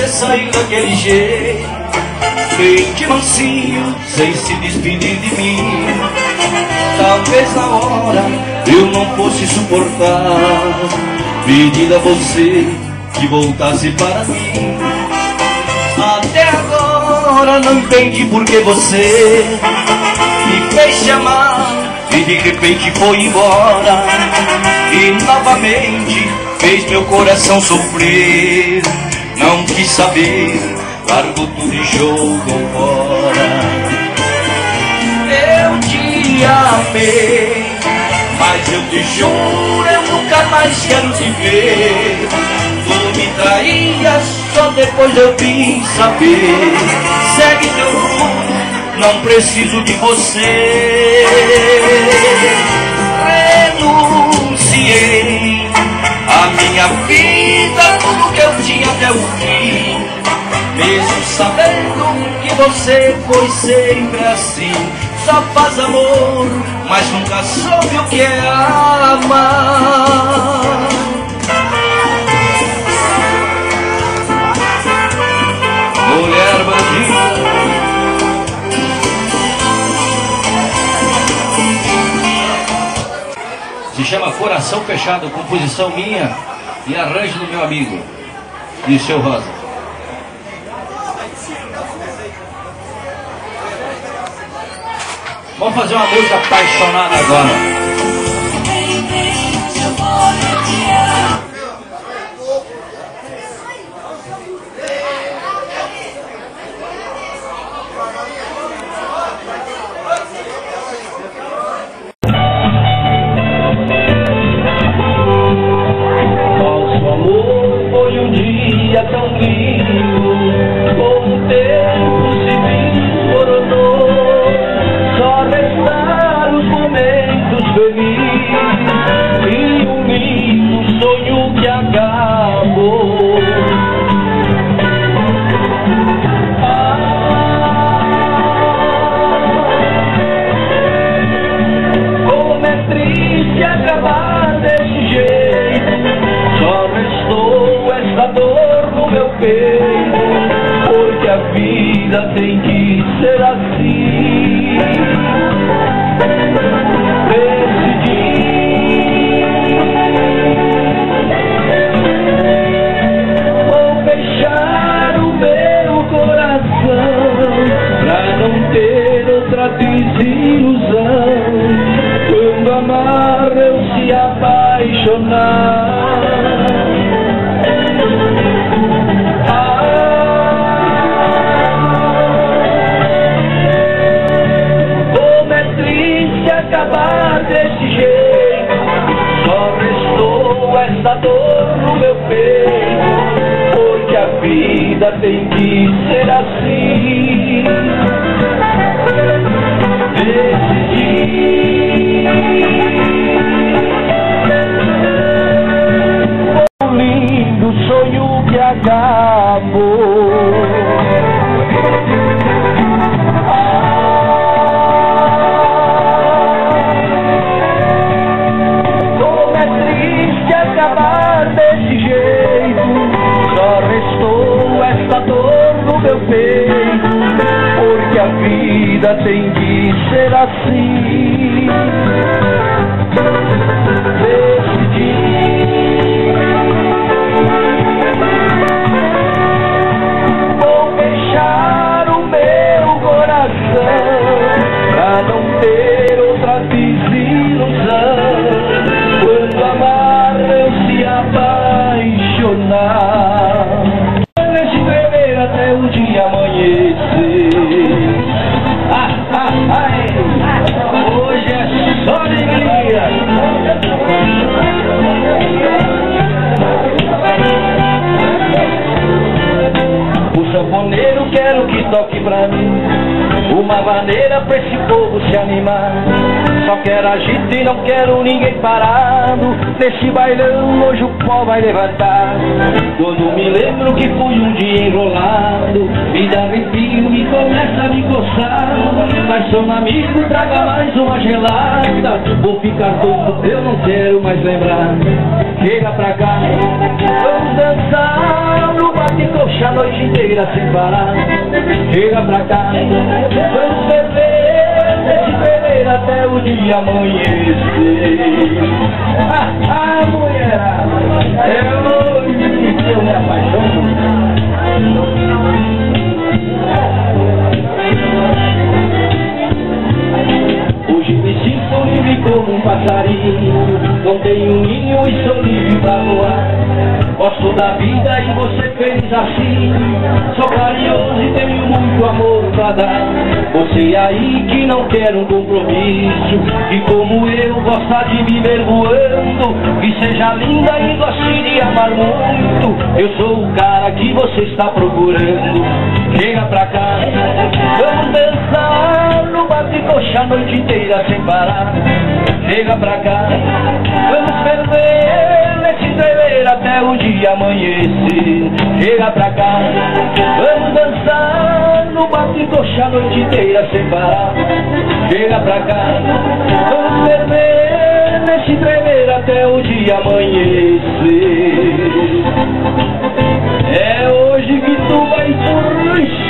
você saiu daquele jeito, bem de mansinho, sem se despedir de mim. Talvez na hora eu não fosse suportar, pedindo a você que voltasse para mim. Até agora não entendi por que você me fez te amar e de repente foi embora, e novamente fez meu coração sofrer. Não quis saber, largou tudo e jogou fora. Eu te amei, mas eu te juro, eu nunca mais quero te ver. Tu me traías, só depois eu vim saber. Segue teu rumo, não preciso de você. Renunciei a minha vida, tudo que eu tinha até o fim, mesmo sabendo que você foi sempre assim. Só faz amor, mas nunca soube o que é amar. Mulher bandida, se chama Coração Fechado, composição minha e arranjo do meu amigo e seu Rosa. Vamos fazer uma música apaixonada agora. Nosso amor foi um dia tão lindo, com o tempo se desmoronou. Só restaram os momentos felizes e um lindo sonho que acabou. Como é triste acabar desse jeito, só restou essa dor no meu peito, porque a vida tem que ser assim. Vou fechar o meu coração pra não ter outra desilusão. Quando amar eu se apaixonar, acabar desse jeito, só restou essa dor no meu peito, porque a vida tem que ser assim. Decidi um lindo sonho que acabou. Acabar desse jeito, só restou essa dor no meu peito, porque a vida tem que ser assim. Decidi vou fechar o meu coração pra não ter outra desilusão. Quando amar eu se apaixonar, nesse tremer até o dia amanhecer. Hoje é só alegria. O sanfoneiro quero que toque pra mim uma maneira pra esse povo se animar. Só quero agito e não quero ninguém parado. Nesse bailão hoje o pó vai levantar. Quando me lembro que fui um dia enrolado, me dá arrepio e começa a me coçar. Mas sou um amigo, traga mais uma gelada. Vou ficar tonto, eu não quero mais lembrar. Chega pra cá, vamos dançar no bate-coxa a noite inteira sem parar. Chega pra cá, vamos beber nesse beber até o dia amanhecer. Mulherada, é hoje que eu me apaixono. Hoje me sinto livre como um passarinho, não tenho ninho e sou livre pra voar. Gosto da vida e você fez assim, sou carinhoso e tenho muito amor pra dar. Você aí que não quer um compromisso, e como eu gosta de me ver voando, que seja linda e goste de amar muito. Eu sou o cara que você está procurando. Chega pra cá, vamos dançar no bate-coxa a noite inteira sem parar. Chega pra cá, vamos ferver nesse tremer até o dia amanhecer. Chega pra cá, vamos dançar no bate-coxa a noite inteira sem parar. Chega pra cá, vamos ferver nesse tremer até o dia amanhecer. É hoje que tu vai sorrir.